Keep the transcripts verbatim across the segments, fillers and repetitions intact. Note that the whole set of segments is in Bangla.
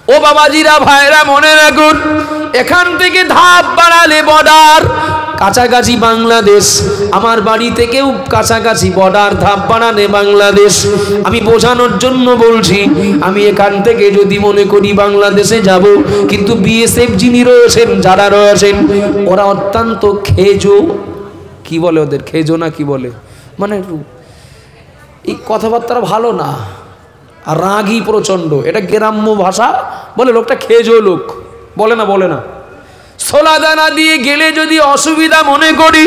ও বাবাজিরা ভাইরা মনে রাখুন, এখান থেকে ধাপ বাড়ালে বর্ডার কাছাকাছি বাংলাদেশ, আমার বাড়ি থেকেও কাছাকাছি বর্ডার, ধাপ বাড়ালে বাংলাদেশ। আমি বোঝানোর জন্য বলছি, আমি এখান থেকে যদি মনে করি বাংলাদেশে যাব, কিন্তু বিএসএফ যিনি রয়েছেন, যারা রয়েছেন, ওরা অত্যন্ত খেজো, কি বলে ওদের, খেজো না কি বলে, মানে এই কথাবার্তা ভালো না, আর রাগই প্রচণ্ড। এটা গ্রাম্য ভাষা বলে, লোকটা খেজো লোক, বলে না বলে না। ছোলা দানা দিয়ে গেলে যদি অসুবিধা মনে করি,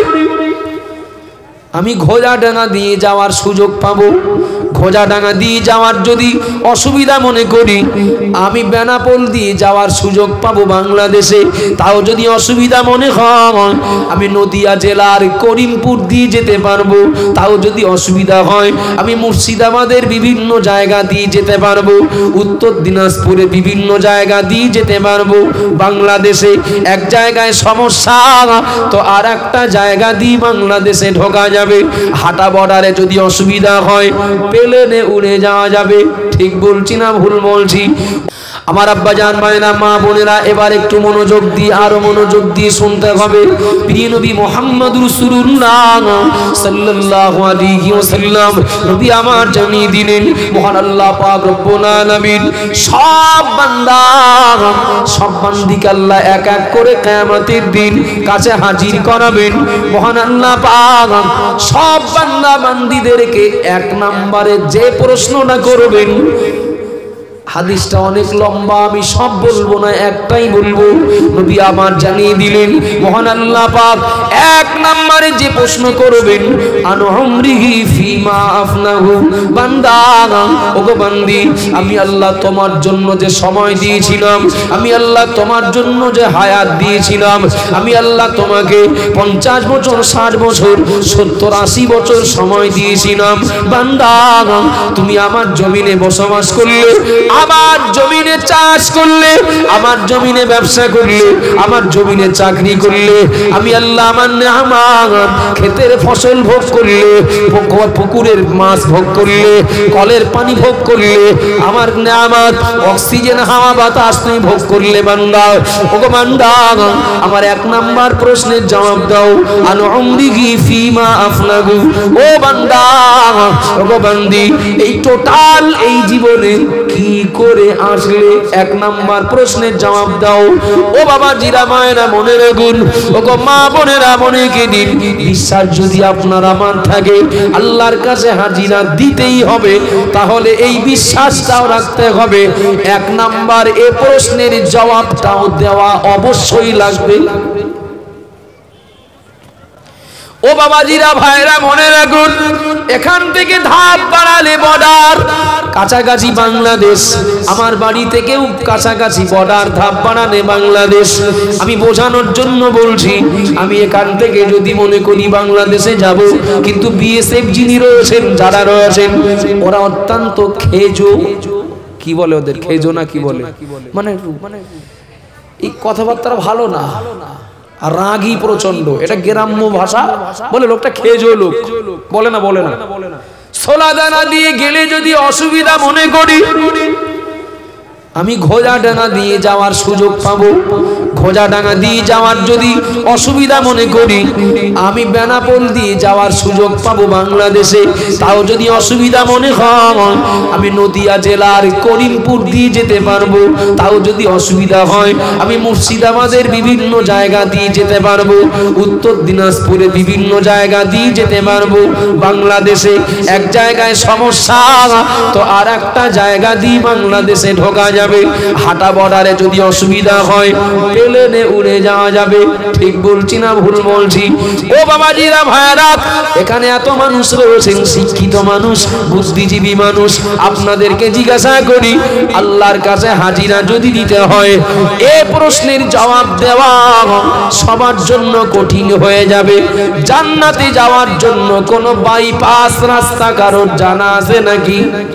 আমি ঘোড়াডাঙ্গা দিয়ে যাওয়ার সুযোগ পাবো, ঘোড়াডাঙ্গা দিয়ে যাওয়ার যদি অসুবিধা মনে করি, আমি বেনাপোল দিয়ে যাওয়ার সুযোগ পাবো বাংলাদেশে, তাও যদি অসুবিধা মনে হয়, আমি নদিয়া জেলার করিমপুর দিয়ে যেতে পারবো, তাও যদি অসুবিধা হয়, আমি মুর্শিদাবাদের বিভিন্ন জায়গা দিয়ে যেতে পারবো, উত্তর দিনাজপুরে বিভিন্ন জায়গা দিয়ে যেতে পারবো। বাংলাদেশে এক জায়গায় সমস্যা, তো আর একটা জায়গা দিয়ে বাংলাদেশে ঢোকা যাবে। হাঁটা বর্ডারে যদি অসুবিধা হয়, প্লেনে উড়ে যাওয়া যাবে। ঠিক বলছি না ভুল বলছি? আমার আব্বা জান মায়েরা মা বোনেরা, এবার একটু মনোযোগ দিয়ে, আরো মনোযোগ দিয়ে শুনতে হবে। প্রিয় নবী মুহাম্মদ রাসূলুল্লাহ সাল্লাল্লাহু আলাইহি ওয়াসাল্লাম নবী আমার জানিয়ে দিলেন, মহান আল্লাহ পাক রব্বুল আলামিন সব বান্দা সব বান্দিকে আল্লাহ এক এক করে কিয়ামতের দিন কাছে হাজির করাবেন। মহান আল্লাহ পাক সব বান্দা বান্দিদেরকে এক নম্বরে যে প্রশ্নটা করবেন, হাদিসটা অনেক লম্বা, আমি সব বলবো না, একটাই বলবো। নবী আমার জানিয়ে দিলেন, মহান আল্লাহ পাক এক নম্বরে যে প্রশ্ন করবেন, আন উমরিহি ফিমা আফনাহু, বান্দা ওগো বান্দি, আমি আল্লাহ তোমার জন্য যে সময় দিয়েছিলাম, আমি আল্লাহ তোমার জন্য যে হায়াত দিয়েছিলাম, আমি আল্লাহ তোমাকে পঞ্চাশ বছর, ষাট বছর, সত্তর আশি বছর সময় দিয়েছিলাম, বান্দা তুমি আমার জমিনে বসবাস করলে, আমার জমিনে চাষ করলে, আমার জমিনে ব্যবসা করলে, আমার জমিনে চাকরি করলে, আমি আল্লাহ আমার নেয়ামত ক্ষেতের ফসল ভোগ করলে, পুকুরের মাছ ভোগ করলে, কলের পানি ভোগ করলে, আমার নেয়ামত অক্সিজেন হাওয়া বাতাস তুমি ভোগ করলে, বান্দা ওগো বান্দা আমার এক নাম্বার প্রশ্নের জবাব দাও, আন উমরিহি ফিমা আফনাহু, ও বান্দা ওগো বান্দি, এই টোটাল এই জীবনে কি করে আসলে, এক নাম্বার প্রশ্নের জবাব দাও। ও বাবা জিরা মায়েরা মনে রাখুন, ও গো মা বোনেরা মনে কে দিন, বিশ্বাস যদি আপনার আমার থাকে, আল্লাহর কাছে হাজিরা দিতেই হবে, তাহলে এই বিশ্বাসটাও রাখতে হবে, এক নাম্বার এ প্রশ্নের জবাবটাও দেওয়া অবশ্যই লাগবে। ও বাবাজিরা ভাইরা মনে রাখুন, এখান থেকে ধাপ বাড়ালে বর্ডার কাছাকাছি বাংলাদেশ, আমার বাড়ি থেকেও কাছাকাছি বর্ডার, ধাপ বাড়ালে বাংলাদেশ। আমি বোঝানোর জন্য বলছি, আমি এখান থেকে যদি মনে করি বাংলাদেশে যাব, কিন্তু বিএসএফ যিনি রয়েছেন, যারা রয়েছেন, ওরা অত্যন্ত খেজো, কি বলে ওদের, খেজো না কি বলে, মানে মানে এই কথাবার্তা ভালো না, আর রাগই প্রচন্ড। এটা গ্রাম্য ভাষা বলে, লোকটা খেজো লোক, বলে না বলে না। ছোলা দানা দিয়ে গেলে যদি অসুবিধা মনে করি, আমি ঘোড়াডাঙ্গা দিয়ে যাওয়ার সুযোগ পাবো, ঘোড়াডাঙ্গা দিয়ে যাওয়ার যদি অসুবিধা মনে করি, আমি বেনাপোল দিয়ে যাওয়ার সুযোগ পাবো বাংলাদেশে, তাও যদি অসুবিধা মনে হয়, আমি নদিয়া জেলার করিমপুর দিয়ে যেতে পারবো, তাও যদি অসুবিধা হয়, আমি মুর্শিদাবাদের বিভিন্ন জায়গা দিয়ে যেতে পারবো, উত্তর দিনাজপুরে বিভিন্ন জায়গা দিয়ে যেতে পারবো। বাংলাদেশে এক জায়গায় সমস্যা, তো আর একটা জায়গা দিয়ে বাংলাদেশে ঢোকা যাবে। হাঁটা বর্ডারে যদি অসুবিধা হয়, প্লেনে উড়ে যাওয়া যাবে। ঠিক বলছি না ভুল বলছি? ও বাবাজিরা ভাইরা, এখানে এত মানুষ রয়েছেন, শিক্ষিত মানুষ, বুদ্ধিজীবী মানুষ, আপনাদেরকে জিজ্ঞাসা করি, আল্লাহর কাছে হাজিরা যদি দিতে হয়, এ প্রশ্নের জবাব দেওয়া সবার জন্য কঠিন হয়ে যাবে। জান্নাতে যাওয়ার জন্য কোন বাইপাস রাস্তা কারোর জানা আছে নাকি?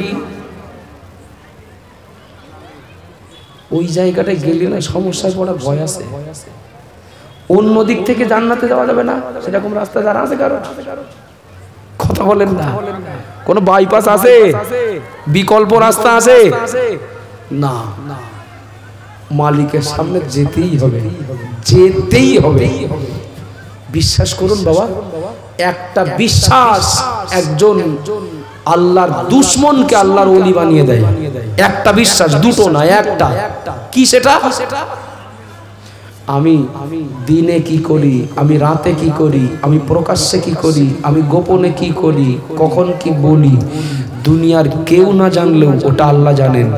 ওই জায়গাটায় গেলে না সমস্যায় পড়ার ভয় আছে। অন্য দিক থেকে জান্নাতে যাওয়া যাবে না, সেরকম রাস্তা জানা আছে কারো? কথা বলেন না। কোন বাইপাস আছে, বিকল্প রাস্তা আছে না? মালিকের সামনে যেতেই হবে, যেতেই হবে। বিশ্বাস করুন বাবা, একটা বিশ্বাস একজন আল্লাহর দুশমনকে আল্লাহর ওলি বানিয়ে দেয়। একটা বিশ্বাস, দুটো না, একটা। কি সেটা? আমি দিনে কি করি, আমি রাতে কি করি, আমি প্রকাশ্যে কি করি, আমি গোপনে কি করি, কখন কি বলি, দুনিয়ার কেউ না জানলেও ওটা আল্লাহ জানেন।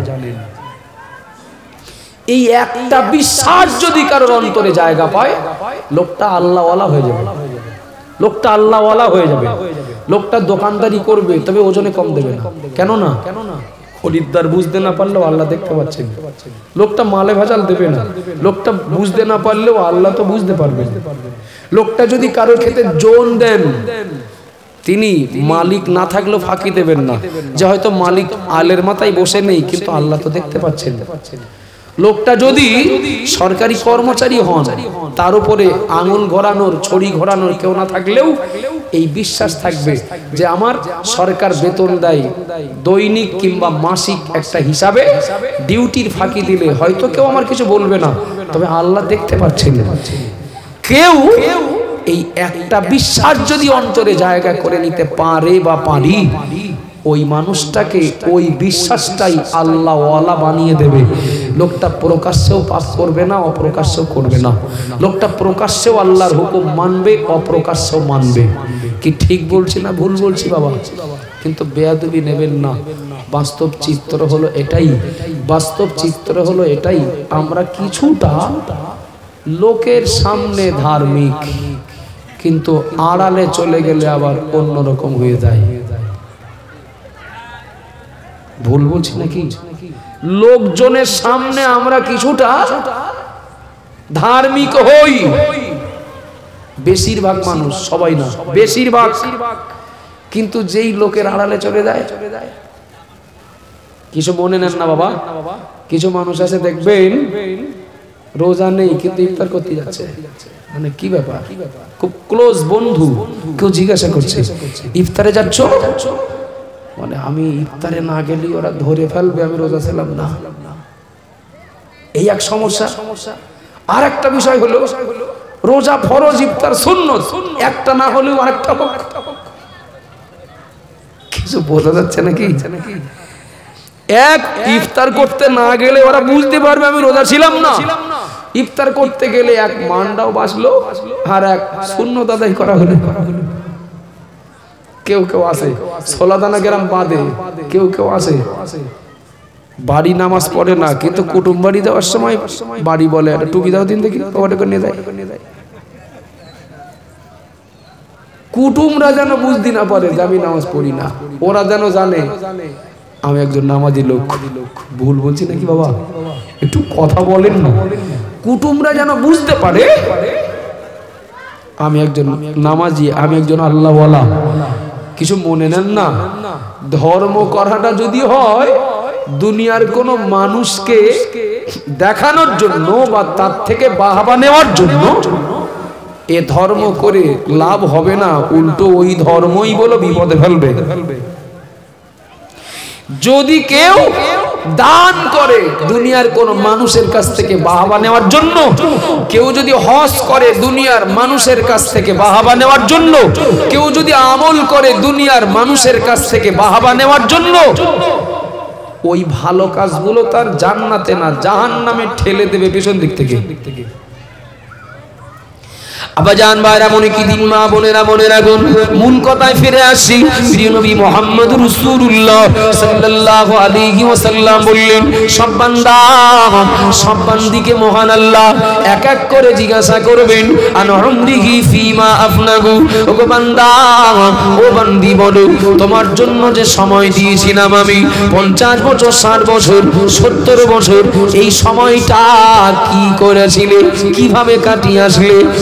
এই একটা বিশ্বাস যদি কারোর অন্তরে জায়গা পায়, লোকটা আল্লাহওয়ালা হয়ে যাবে, লোকটা আল্লাহওয়ালা হয়ে যাবে। লোকটা দোকানদারি করবে, তবে ওজনে কম দেবে না। কেন না? খরিদ্দার বুঝতে না পারলেও আল্লাহ দেখতে পাচ্ছেন। লোকটা মালে ভেজাল দেবে না, লোকটা বুঝতে না পারলেও আল্লাহ তো বুঝতে পারবে। লোকটা যদি কারোর ক্ষেত্রে জোন দেন, তিনি মালিক না থাকলেও ফাঁকি দেবেন না, যে হয়তো মালিক আলের মাথায় বসে নেই, কিন্তু আল্লাহ তো দেখতে পাচ্ছেন। লোকটা যদি সরকারি কর্মচারী হন, তার উপরে আঙুল ঘোরানোর, ছড়ি ঘোরানোর কেউ না থাকলেও এই বিশ্বাস থাকবে যে আমার সরকার বেতন দেয় দৈনিক কিংবা মাসিক একটা হিসাবে, ডিউটির ফাঁকি দিলে হয়তো কেউ আমার কিছু বলবে না, তবে আল্লাহ দেখতে পাচ্ছেন। কেউ এই একটা বিশ্বাস যদি অন্তরে জায়গা করে নিতে পারে বা পারি, ওই মানুষটাকে ওই বিশ্বাসটাই আল্লাহওয়ালা বানিয়ে দেবে। লোকটা প্রকাশ্যেও পাপ করবে না, অপ্রকাশ্যেও করবে না। লোকটা প্রকাশ্যেও আল্লাহর হুকুম মানবে, অপ্রকাশ্যেও মানবে। কি ঠিক বলছি না ভুল বলছি বাবা? কিন্তু বেয়াদবি নেবেন না। বাস্তব চিত্র হলো এটাই, বাস্তব চিত্র হলো এটাই। আমরা কিছুটা লোকের সামনে ধার্মিক, কিন্তু আড়ালে চলে গেলে আবার অন্যরকম হয়ে যায়। ভুল বলছি নাকি? লোকজনের সামনে আমরা কিছুটা ধার্মিক হই, বেশিরভাগ মানুষ, সবাই না, বেশিরভাগ। কিন্তু যেই লোকের আড়ালে চলে যায়, কিছু মনে নেন না বাবা। কিছু মানুষ আছে দেখবেন রোজা নেই কিন্তু ইফতার করতে যাচ্ছে, মানে কি ব্যাপার? খুব ক্লোজ বন্ধু, কেউ জিজ্ঞাসা করছে ইফতারে যাচ্ছ? মানে আমি ইফতারে না গেলে ওরা ধরে ফেলবে আমি রোজা ছিলাম না। এই এক সমস্যা। আর একটা বিষয় হলো রোজা ফরজ, ইফতার সুন্নত, একটা না হলেও আরেকটা হোক। কিছু বোঝা যাচ্ছে নাকি? এক ইফতার করতে না গেলে ওরা বুঝতে পারবে আমি রোজা ছিলাম না। ইফতার করতে গেলে এক মানটাও বাঁচলো আর এক সুন্নত আদায় করা হলো। কেউ কেউ আসে সোলাদানা গ্রাম বাদে, কেউ কেউ আসে বাড়ি নামাজ পড়ে না, কিন্তু কুটুম বাড়ি যাওয়ার সময় বাড়ি বলে একটা টুপি দাও দিন দেখি, ওটা নিয়ে যায়। কুটুমরা যেন বুঝতে না পারে যে আমি নামাজ পড়ি না, ওরা যেন জানে আমি একজন নামাজি লোক। ভুল বলছি নাকি বাবা? একটু কথা বলেন না। কুটুমরা যেন বুঝতে পারে আমি একজন নামাজি, আমি একজন আল্লাহওয়ালা। কিছু মনে নেন না, ধর্ম করাটা যদি হয় দুনিয়ার কোন মানুষকে দেখানোর জন্য বা তার থেকে বাহবা নেওয়ার জন্য, এ ধর্ম করে লাভ হবে না, উল্টো ওই ধর্মই বলো বিপদে ফেলবে। যদি কেউ দান করে দুনিয়ার কোন মানুষের কাছ থেকে বাহবা নেওয়ার জন্য, কেউ যদি হজ করে দুনিয়ার মানুষের কাছ থেকে বাহবা নেওয়ার জন্য, কেউ যদি আমল করে দুনিয়ার মানুষের কাছ থেকে বাহবা নেওয়ার জন্য, ওই ভালো কাজগুলো তার জান্নাতে না জাহান্নামে ঠেলে দেবে পেছন দিক থেকে। আবাজান ভাইরা মনে কি দিন, মা বোনেরা মনে রাখুন। মূল কথায় ফিরে আসি। প্রিয় নবী মুহাম্মদ রাসূলুল্লাহ সাল্লাল্লাহু আলাইহি ওয়াসাল্লাম বললেন, সব বান্দা, সব বান্দিকে মহান আল্লাহ এক এক করে জিজ্ঞাসা করবেন আন উমরিহি ফিমা আফনাগু। ও গো বান্দা, ও বান্দি বলো তোমার জন্য যে সময় দিয়েছিলাম আমি পঞ্চাশ বছর, ষাট বছর, সত্তর বছর, এই সময়টা কি করেছিলে, কিভাবে কাটিয়ে আসলে? ও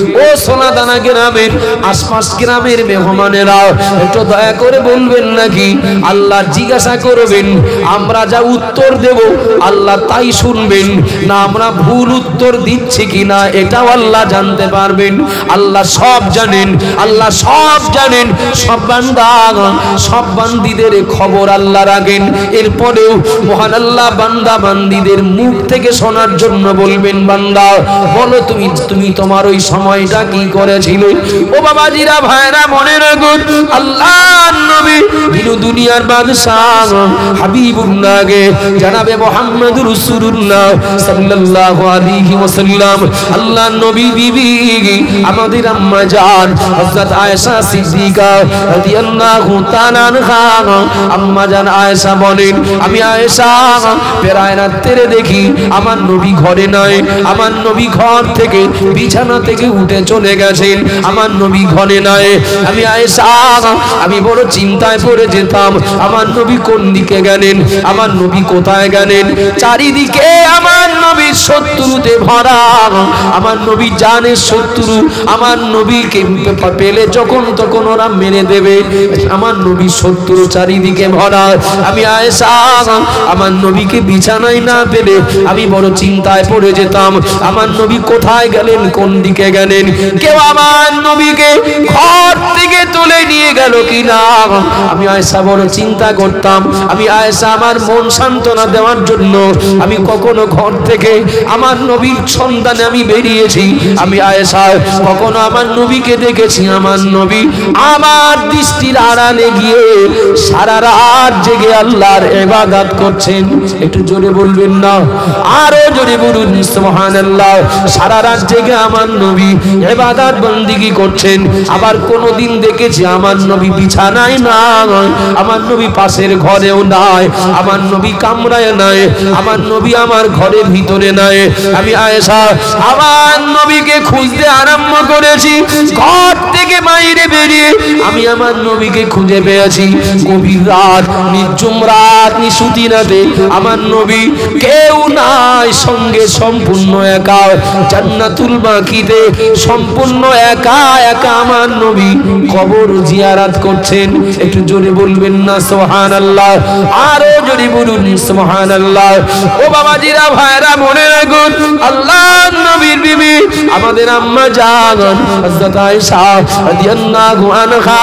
সোনাদানা গ্রামের আশপাশ গ্রামের মেহমানেরা একটু দয়া করে বলবেন নাকি আল্লাহ জিজ্ঞাসা করবেন, আমরা যা উত্তর দেব আল্লাহ তাই শুনবেন না আমরা ভুল উত্তর দিচ্ছি কিনা এটাও আল্লাহ জানতে পারবেন। আল্লাহ সব জানেন, আল্লাহ সব জানেন, সব বান্দা সব বান্দীদের খবর আল্লাহ রাখেন। এরপরেও মহান আল্লাহ বান্দা বান্দীদের মুখ থেকে শোনার জন্য বলবেন, বান্দা বলো তুমি তুমি তোমার ওই সময়টা কি করেছিলে। ও বাবাজিরা ভাইরা মনে রাখুন, আল্লাহর নবী দিনু দুনিয়ার বাদশাহ হাবিবুল্লাহকে জানাবে মুহাম্মদুর রাসূলুল্লাহ সাল্লাল্লাহু আলাইহি ওয়াসাল্লাম আল্লাহর নবী বিবি আমাদের আম্মা জান হযরত আয়েশা সিদ্দিকা রাদিয়াল্লাহু তাআলা আনহা, আম্মা জান আয়েশা বলেন, আমি আয়েশা প্রায় রাত্রে দেখি আমার নবী ঘরে নাই, আমার নবী ঘর থেকে বিছানা থেকে উঠে চলে গেছেন, আমার নবী ঘরে নাই। আমি আয়েশা আমি বড় চিন্তায় পড়ে যেতাম, আমার নবী কোন দিকে গেলেন, আমার নবী কোথায় গেলেন। চারিদিকে আমার নবীর শত্রুতে ভরা, আমার নবী জানের শত্রু, আমার নবীকে পেলে যখন তখন ওরা মেরে দেবে, আমার নবী শত্রু চারিদিকে ভরা। আমি আয়েশা আমার নবীকে বিছানায় না পেলে আমি বড় চিন্তায় পড়ে যেতাম, আমার নবী কোথায় গেলেন, কোন দিকে গেলেন, কেউ আমার নবীকে ঘর থেকে তুলে নিয়ে গেল কিনা। আমি আয়েশা বড় চিন্তা করতাম। আমি আয়েশা আমার মন সান্ত্বনা দেওয়ার জন্য আমি কখনো ঘর থেকে আমার নবীর সন্ধানে আমি বেরিয়েছি। আমি আয়েশা কখনো আমার নবীকে দেখেছি, আমার নবী আমার দৃষ্টির আড়ালে গিয়ে সারা রাত জেগে আল্লাহর ইবাদত করছেন। একটু জোরে বলবেন না, আরো জোরে বলুন সুবহানাল্লাহ। সারা রাত জেগে আমার নবী ইবাদত বন্দেগী করছেন। আবার কোনদিন দেখেছি আমার নবী বিছানায় নাই, আমার নবী পাশের ঘরেও নাই, আমার নবী কামরায় নাই, আমার নবী আমার ঘরের ভিতরে নাই। আমি আয়েশা আমার নবীকে খুঁজতে আরম্ভ করেছি, ঘর থেকে বাইরে বেরিয়ে আমি আমার নবীকে খুঁজে পেয়েছি। গভীর রাত, নির্জুম রাত, নিশুতি রাতে আমার নবী কেউ নাই সঙ্গে, সম্পূর্ণ একা জান্নাতুল বাকিতে সম্পূর্ণ একা একা আমার নবী কবর জিয়ারত করছেন। একটু জোরে বলবেন না সুবহানাল্লাহ, আরো জোরে বলুন সুবহানাল্লাহ। ও বাবাজিরা ভাইরা মনে রাখুন, আল্লাহর নবীর বিবি আমাদের আম্মা জান হযরত আয়েশা রাদিয়াল্লাহু আনহা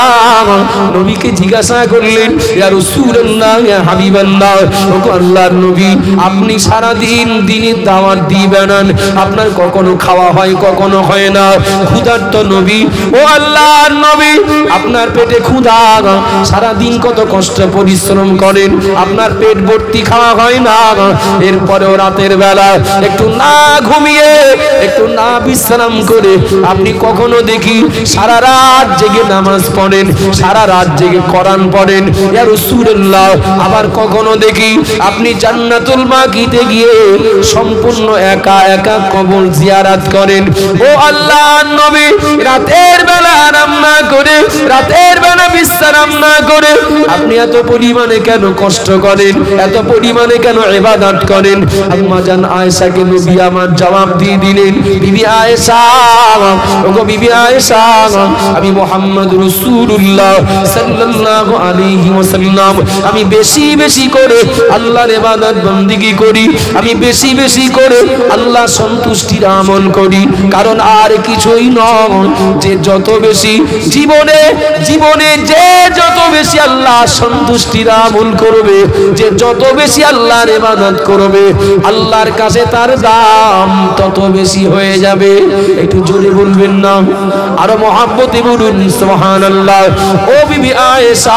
নবীকে জিজ্ঞাসা করলেন, ইয়া রাসূলুল্লাহ, ইয়া হাবিবাল্লাহ, ও আল্লাহর নবী আপনি সারা দিন দিনের দাওয়াত দিবেন, আপনার কখনো খাওয়া হয় কখনো হয় না, ক্ষুধার্ত নবী, ও আল্লাহর নবী আপনার পেটে ক্ষুধা, সারা দিন কত কষ্ট পরিশ্রম করেন, আপনার পেট ভর্তি খাওয়া হয় না, এরপরেও রাতের বেলা একটু না ঘুমিয়ে একটু না বিশ্রাম করে আপনি কখনো দেখি সারা রাত জেগে নামাজ পড়েন, সারা রাত জেগে কোরআন পড়েন, ইয়া রাসূলুল্লাহ। আবার কখনো দেখি আপনি জান্নাতুল বাকিতে গিয়ে সম্পূর্ণ একা একা কবর জিয়ারত করেন। ও আল্লাহর নবী রাতের বেলা আরাম না করে, রাতের বেলা বিশ্রাম না করে আপনি এত পরিমাণে কেন কষ্ট করেন, এত পরিমাণে কেন ইবাদত করেন? আম্মা জান আয়েশাকে নবী আমার জবাব দিয়ে দিলেন, বিবি আয়েশা, ওগো বিবি আয়েশা, আমি মুহাম্মদ রাসূলুল্লাহ সাল্লাল্লাহু আলাইহি ওয়াসাল্লাম আমি বেশি বেশি করে আল্লাহর ইবাদত বন্দেগী করি, আমি বেশি বেশি করে আল্লাহ সন্তুষ্টির আমল করি। কারণ আর কিছুই নয়, যে যত বেশি জীবনে জীবনে যে যত বেশি আল্লাহ সন্তুষ্টির আমল করবে, যে যত বেশি আল্লাহর ইবাদত করবে, আল্লাহর কাছে তার দাম তত বেশি হয়ে যাবে। একটু জোরে বলবেন না, আরো মহব্বতে বলুন সুবহানাল্লাহ। ও বিবি আয়েশা,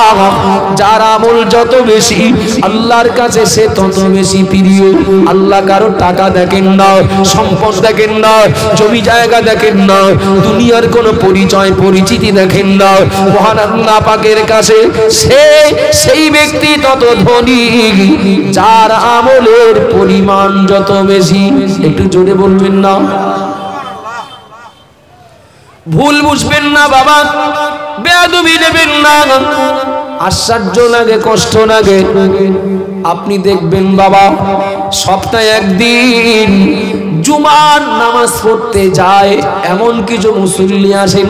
যার আমল যত বেশি আল্লাহর কাছে সে তত বেশি প্রিয়। আল্লাহ কারো টাকা দেখেন না, সম্পদ দেখেন না, জমি জায়গা দেখেন না, দুনিয়ার কোনো পরিচয় পরিচিতি দেখেন না। মহান আল্লাহ পাকের কাছে সেই সেই ব্যক্তি তত ধনী যার আমলের পরিমাণ যত বেশি। একটু জোরে বলবেন না, ভুল বুঝবেন না বাবা, বেয়াদবি নেবেন না। আশ্চর্য লাগে, কষ্ট লাগে। আপনি দেখবেন বাবা সপ্তাহে একদিন জুমার নামাজ পড়তে যায় এমন কিছু মুসল্লি আসেন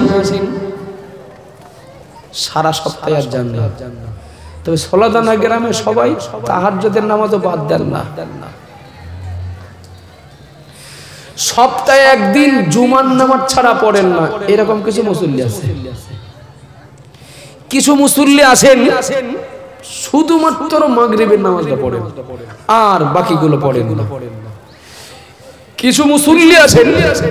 সারা সপ্তাহে আর যান না। তবে সোলাদানা গ্রামে সবাই তাহাজ্জুদের নামাজও বাদ দেন না। সপ্তাহে একদিন জুমার নামাজ ছাড়া পড়েন না এরকম কিছু মুসল্লি আছে। কিছু মুসল্লি আছেন শুধুমাত্র মাগরিবের নামাজটা পড়েন আর বাকিগুলো পড়েন না। কিছু মুসল্লি আছেন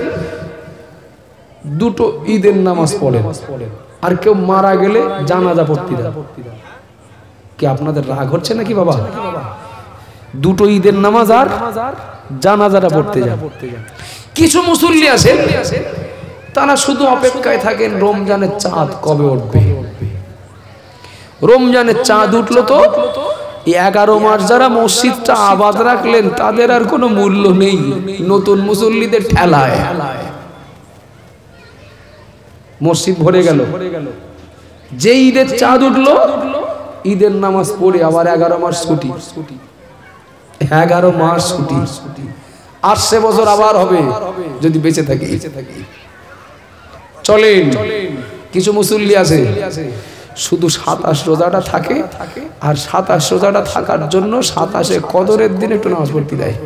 দুটো ঈদের নামাজ পড়েন আর কেউ মারা গেলে জানাজা পড়তে দেন। কি আপনাদের রাগ হচ্ছে নাকি বাবা? দুটো ঈদের নামাজ আর জানাজাটা পড়তে যান। কিছু মুসল্লি আছেন তারা শুধু অপেক্ষায় থাকেন রমজানের চাঁদ কবে উঠবে। রমজানের চাঁদ উঠলো তো এগারো মাস যারা মসজিদটা আবাদ রাখলেন তাদের আর কোনো মূল্য নেই নতুন মুসল্লিদের ঠেলায়। মসজিদ ভরে গেল। যে ঈদের চাঁদ উঠলো ঈদের নামাজ পড়ে আবার এগারো মাস ছুটি। এগারো মাস ছুটি আসছে বছর আবার হবে যদি বেঁচে থাকি। চলেন কিছু মুসল্লি আছে শুধু সাতাশ রোজাটা থাকে আর সাতাশ রোজাটা থাকার জন্য সাতাশে কদরের দিন একটু নামাজ পড়তে দেয়।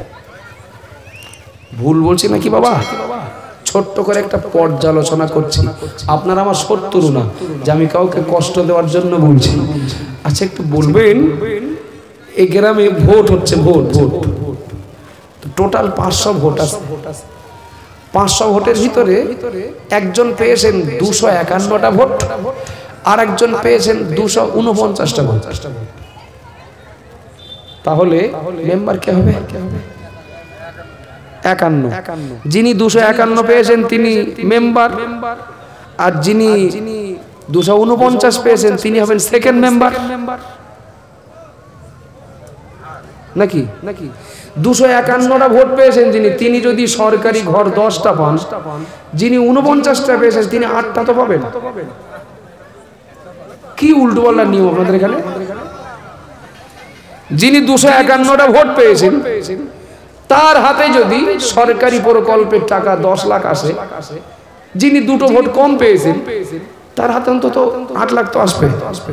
ভুল বলছি নাকি বাবা? ছোট্ট করে একটা পর্যালোচনা করছি, আপনারা আমার শত্রু না যে আমি কাউকে কষ্ট দেওয়ার জন্য বলছি। আচ্ছা একটু বলবেন এই গ্রামে ভোট হচ্ছে, ভোট ভোট টোটাল পাঁচশো ভোট আছে। পাঁচশো ভোটের ভিতরে একজন পেয়েছেন দুশো একান্নটা ভোট আর একজন পেয়েছেন দুশো উনপঞ্চাশটা ভোট। তাহলে মেম্বার কে হবে? একান্ন। যিনি দুশো একান্ন পেয়েছেন তিনি মেম্বার আর যিনি দুশো উনপঞ্চাশ পেয়েছেন তিনি হবেন সেকেন্ড মেম্বার নাকি? নাকি দুশো একান্নটা ভোট পেয়েছেন যিনি তিনি যদি সরকারি ঘর দশটা পান, যিনি উনপঞ্চাশটা পেয়েছেন তিনি আটটা তো পাবেন। কি উল্টো পাল্টা নিয়ম আপনাদের এখানে? যিনি দুশো একান্নটা ভোট পেয়েছেন তার হাতে যদি সরকারি প্রকল্পের টাকা দশ লাখ আসে, যিনি দুটো ভোট কম পেয়েছেন তার হাতে অন্তত আট লাখ তো আসবে।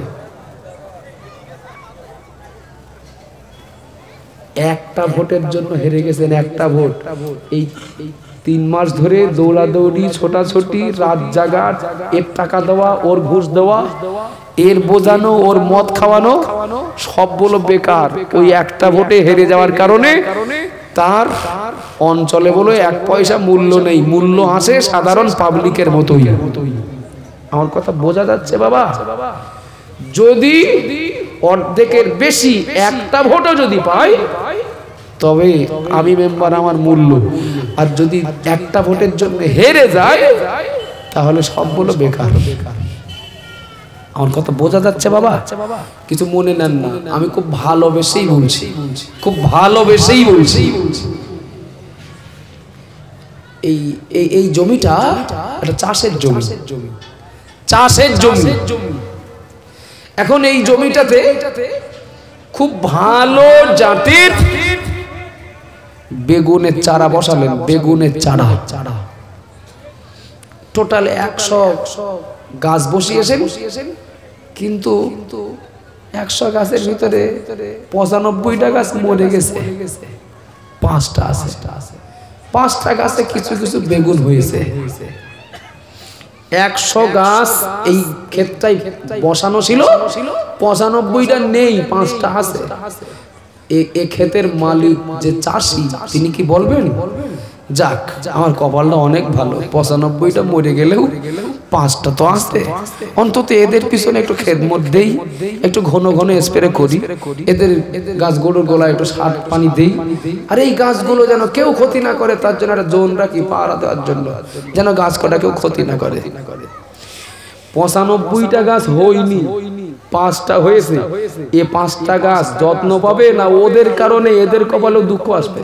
একটা ভোটের জন্য হেরে গেছেন, একটা ভোট। এই তিন মাস ধরে দৌড়াদৌড়ি ছোটাছুটি রাত জাগা, এর টাকা দেওয়া ওর ঘুষ দেওয়া এর বোঝানো ওর মদ খাওয়ানো সবগুলো বেকার। ওই একটা ভোটে হেরে যাওয়ার কারণে তার অঞ্চলে বলে এক পয়সা মূল্য নেই, মূল্য আসে সাধারণ পাবলিকের মতোই। আমার কথা বোঝা যাচ্ছে বাবা? যদি অর্ধেকের বেশি একটা ভোটও যদি পাই তবে আমি মেম্বার, আমার মূল্য। আর যদি একটা ভোটের জন্য হেরে যায় তাহলে সবগুলো বেকার। আমার কথা বোঝা যাচ্ছে বাবা? কিছু মনে নেন না, আমি খুব ভালোবেসেই বলছি, খুব ভালোবেসেই বলছি। এই এই জমিটা এটা চাষের জমি, চাষের জমি। এখন এই জমিটাতে খুব ভালো জাতের বেগুনের চারা বসালেন, বেগুনের চারা চারা টোটাল একশো গাছ বসিয়েছেন, কিন্তু একশো গাছের ভিতরে পঁচানব্বইটা গাছ মরে গেছে, পাঁচটা আছে। পাঁচটা গাছে কিছু কিছু বেগুন হয়েছে। একশো গাছ এই ক্ষেতটাই বসানো ছিল, পঁচানব্বইটা নেই, পাঁচটা আছে। এ ক্ষেতের মালিক যে চাষি তিনি কি বলবেন, যাক আমার কপালটা অনেক ভালো, পঁচানব্বইটা মরে গেলেও পাঁচটা তো আসতে, অন্তত এদের পিছনে একটু খেদমত দেই, একটু ঘন ঘন স্প্রে করি, এদের গাছগুলোর গোলায় একটু সার পানি দেই। আর এই গাছগুলো যেন কেউ ক্ষতি না করে তার জন্য একটা জোন রাখি পাহারা দেওয়ার জন্য, যেন গাছ কটা কেউ ক্ষতি না করে। পঁচানব্বইটা গাছ হয়নি, পাঁচটা হয়েছে। এ পাঁচটা গাছ যত্ন পাবে না ওদের কারণে এদের কপালেও দুঃখ আসবে।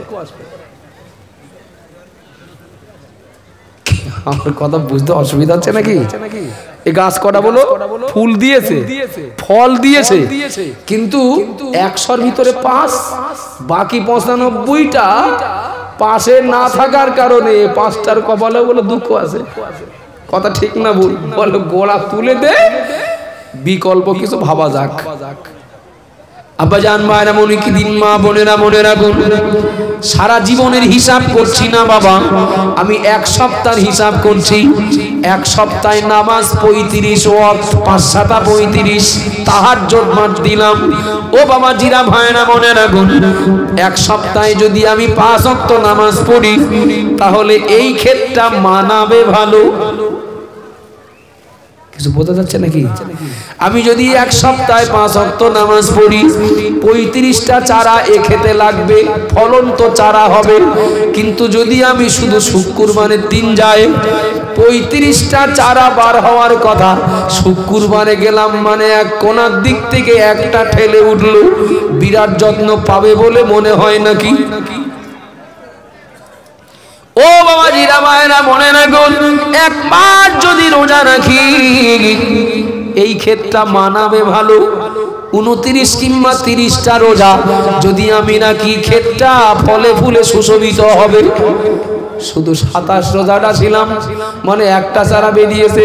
আমার কথা বুঝতে অসুবিধা হচ্ছে নাকি? এই গাছ কটা বলো ফুল দিয়েছে, ফল দিয়েছে, কিন্তু একশোর ভিতরে পাঁচ, বাকি পঁচানব্বইটা পাশে না থাকার কারণে পাঁচটার কপালে বলে দুঃখ আছে। কথা ঠিক না ভুল? বলো গোড়া তুলে দে, বিকল্প কিছু ভাবা যাক। আব্বাজান মায়েরা মনে কি দিন, মা বোনেরা মনে রাখুন, সারা জীবনের হিসাব করছি না বাবা, আমি এক সপ্তাহের হিসাব করছি। এক সপ্তাহে নামাজ পঁয়ত্রিশ ওয়াক্ত, পাঁচ সাতা পঁয়ত্রিশ, তাহাজ্জুদ মার দিলাম। ও বাবা জিরা ভাইরা মনে রাখুন, এক সপ্তাহে যদি আমি পাঁচ ওয়াক্ত নামাজ পড়ি তাহলে এই ক্ষেতটা মানাবে ভালো। কিছু বোঝা যাচ্ছে নাকি? আমি যদি এক সপ্তাহে পাঁচ ওয়াক্ত নামাজ পড়ি, পঁয়ত্রিশটা চারা এ খেতে লাগবে, ফলন তো চারা হবে। কিন্তু যদি আমি শুধু শুক্রবারের দিন যাই, পঁয়ত্রিশটা চারা বার হওয়ার কথা, শুক্রবারে গেলাম মানে এক কোনার দিক থেকে একটা ঠেলে উঠলো, বিরাট যত্ন পাবে বলে মনে হয় নাকি? ও বাবা জিরা মায়েরা মনে রাখুন, এক মাস যদি রোজা রাখি এই ক্ষেতটা মানাবে ভালো। উনত্রিশ কিংবা তিরিশটা রোজা যদি আমি রাখি ক্ষেতটা ফলে ফুলে সুশোভিত হবে। শুধু সাতাশ রোজাটা ছিলাম মানে একটা চারা বেরিয়েছে।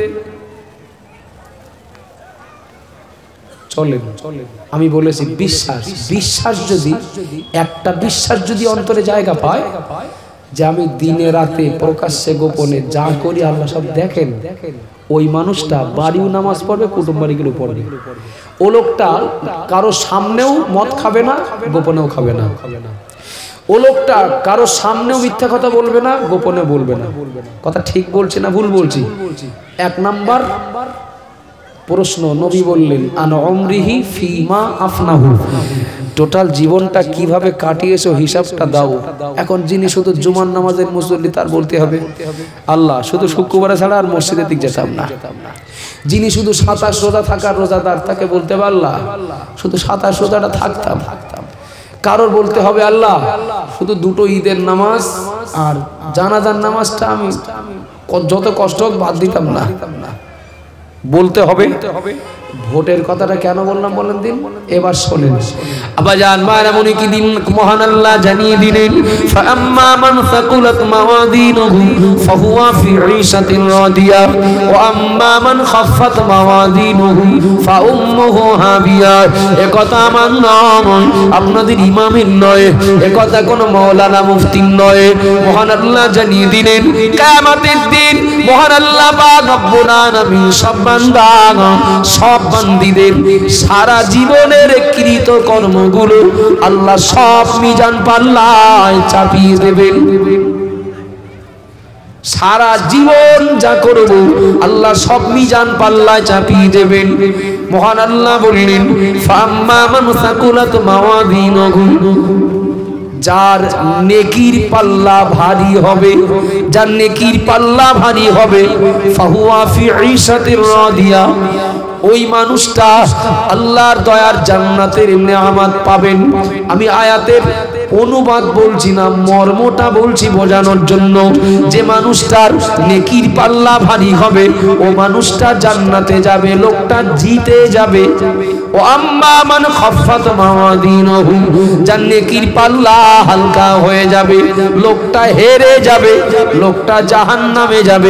চলেন আমি বলেছি বিশ্বাস, বিশ্বাস যদি একটা বিশ্বাস যদি অন্তরে জায়গা পায় যে আমি দিনে রাতে প্রকাশ্যে গোপনে যা করি আল্লাহ সব দেখেন, ওই মানুষটা বাড়িও নামাজ পড়বে, কুটুম বাড়িগুলো পড়বে। ও লোকটা কারো সামনেও মদ খাবে না, গোপনেও খাবে না। ও লোকটা কারো সামনেও মিথ্যা কথা বলবে না, গোপনে বলবে না। কথা ঠিক বলছি না ভুল বলছি? এক নাম্বার প্রশ্ন নবী বললেন আন উমরিহি ফিমা আফনাহু, টোটাল জীবনটা কিভাবে কাটিয়েছো হিসাবটা দাও। এখন যিনি শুধু জুমার নামাজের মুসল্লি তার বলতে হবে আল্লাহ শুধু শুক্রবারে ছাড়া আর মসজিদের দিক যেতাম না। যিনি শুধু সাতাশ রোজা থাকার রোজাদার তাকে বলতে হবে আল্লাহ শুধু সাতাশ রোজাটা থাকতাম। কারোর বলতে হবে আল্লাহ শুধু দুটো ঈদের নামাজ আর জানাজার নামাজটা আমি যত কষ্ট হোক বাদ দিতাম না। বলতে হবে। ভোটের কথাটা কেন বললাম বলেন দিন, এবার শোনেন। আবাজান মারা মনে কি দিন মহান আল্লাহ জানিয়ে দিলেন ফাআম্মা মান সাকুলাত মাওয়াদিনুহু ফাহুয়া ফি ঈশাতিন রাদিয়া ওয়া আম্মা মান খাফফাত মাওয়াদিনুহু ফাউম্মুহু হাবিয়া। এ কথা আমার নয়, আপনাদের ইমামের নয়, এ কথা কোন মাওলানা মুফতির নয়। মহান আল্লাহ জানিয়ে দিলেন কিয়ামতের দিন মহান আল্লাহ পাক রব্বুল আলামিন সব বান্দা সব বান্দীদের সারা জীবনের কৃত কর্মগুলো আল্লাহ সব মিজান পাল্লায় চাপিয়ে দেবেন। সারা জীবন যা করব আল্লাহ সব মিজান পাল্লায় চাপিয়ে দেবেন। মহান আল্লাহ বললেন ফাম্মা মান সাকুলাত মাওয়াদিনুহু, যার নেকির পাল্লা ভারী হবে, যার নেকির পাল্লা ভারী হবে ফাহুয়া ফি ঈশাতির রাদিয়া, ওই মানুষটা আল্লাহর দয়ার জান্নাতের নেয়ামত পাবেন। আমি আয়াতের অনুবাদ বলছি না, মর্মটা বলছি বোঝানোর জন্য। যে মানুষটার নেকির পাল্লা ভারী হবে ও মানুষটা জান্নাতে যাবে, লোকটা জিতে যাবে। ও আম্মা মান খাফফাত মাওয়াদিনুহু, যার নেকির পাল্লা হালকা হয়ে যাবে, লোকটা হেরে যাবে, লোকটা জাহান্নামে যাবে।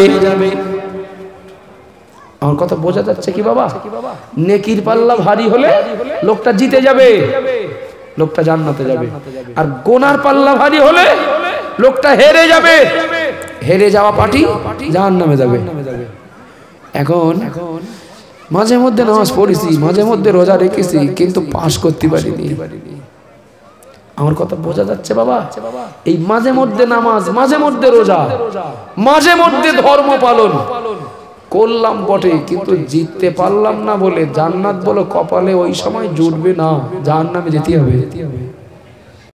আমার কথা বোঝা যাচ্ছে কি বাবা? নেকির পাল্লা ভারী হলে লোকটা জিতে যাবে, লোকটা জান্নাতে যাবে। আর গোনার পাল্লা ভারী হলে লোকটা হেরে যাবে, হেরে যাওয়া পার্টি জাহান্নামে যাবে। এখন মাঝে মধ্যে নামাজ পড়েছি, মাঝে মধ্যে রোজা রেখেছি, কিন্তু পাস করতে পারিনি। আমার কথা বোঝা যাচ্ছে বাবা? এই মাঝে মধ্যে নামাজ, মাঝে মধ্যে রোজা, মাঝে মধ্যে ধর্ম পালন করলাম বটে, কিন্তু জিততে পারলাম না বলে জান্নাত বলো কপালে ওই সময় জুটবে না, জাহান্নামে যেতে হবে।